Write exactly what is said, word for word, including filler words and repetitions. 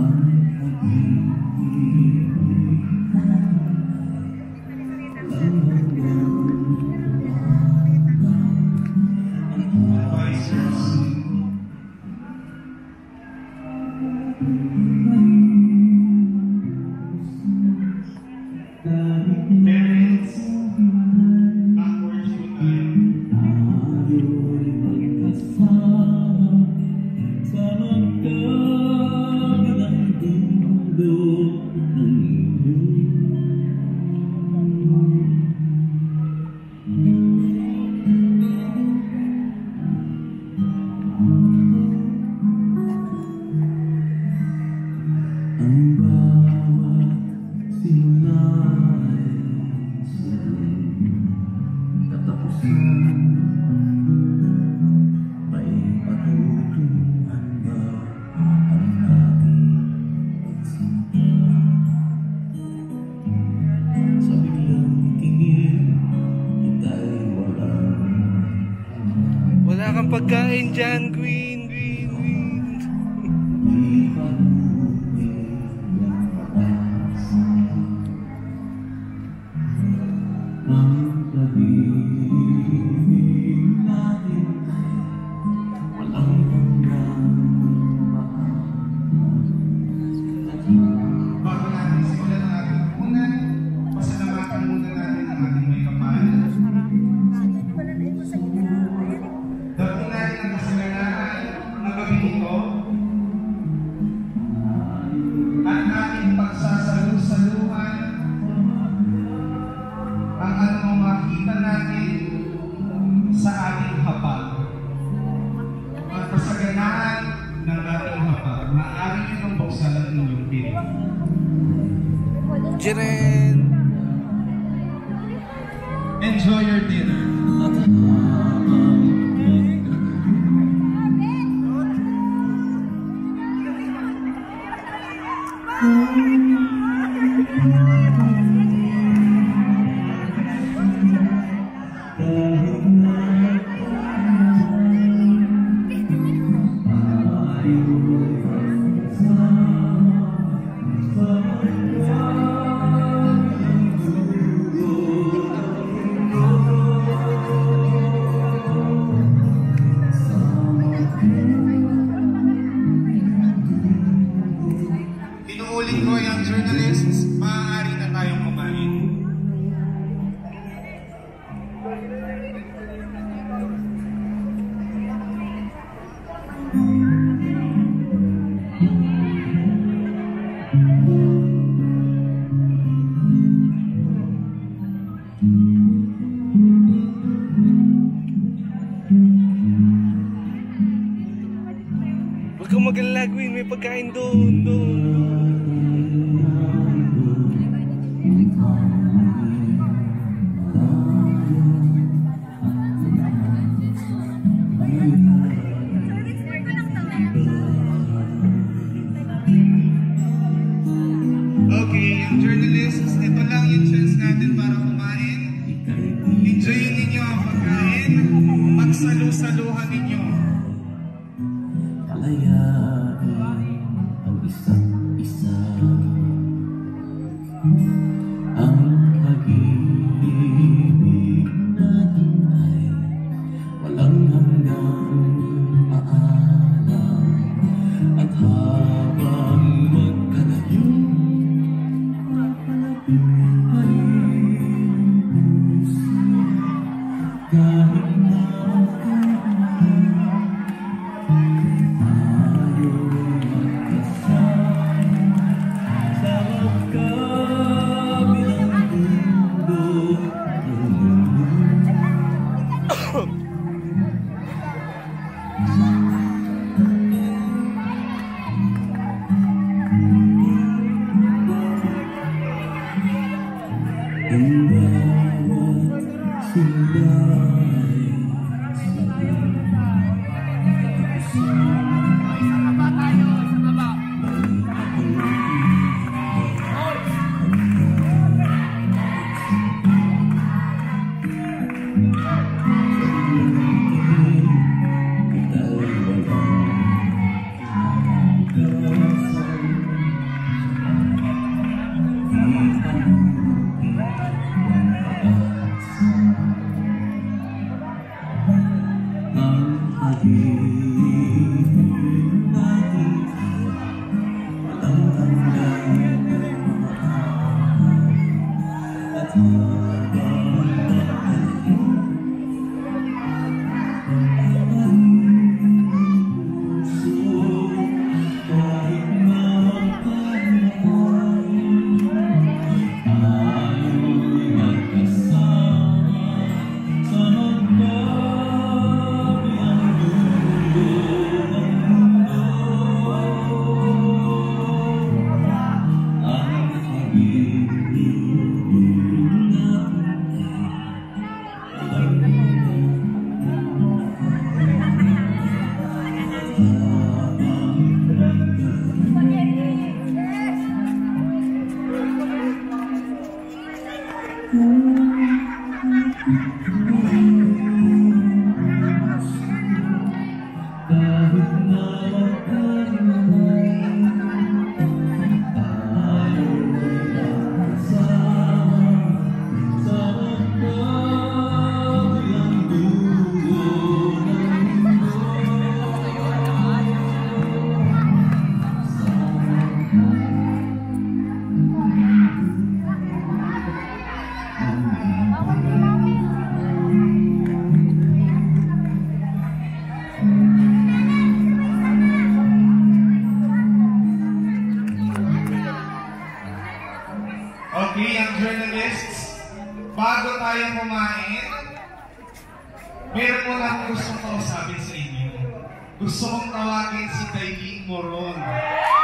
Pagkain dyan, Queen, Queen, Queen. Bago natin simulan ang ating una, pasalamatan muna natin ang ating may kapal. Dapat natin ang kasaganaan ng gabi ito at ating pagsasalu-saluhan ang anong makita natin sa ating hapag. At kasaganaan ng ating hapag, maaari nyo nang buksan ang inyong piling. Jiren! Enjoy your dinner. Inuulit ko yung journalists, maaari na tayong kumain. Huwag kang mag-alala, Queen, may pagkain doon, doon. Okay, yung journalists, ito lang yung chance natin para kumain. Enjoyin ninyo ang pagkain, magsalu-saluhan ninyo. Kalayain ang isa't isa, ang pag-ibig natin ay walang hanggang maalam. At habang magkalayo ay puso kahit na tayo magkasama. Okay, ang journalists, bago tayo kumain, meron mo lang gustong kausapin sa inyo. Gusto kong tawagin si Dailin Moron.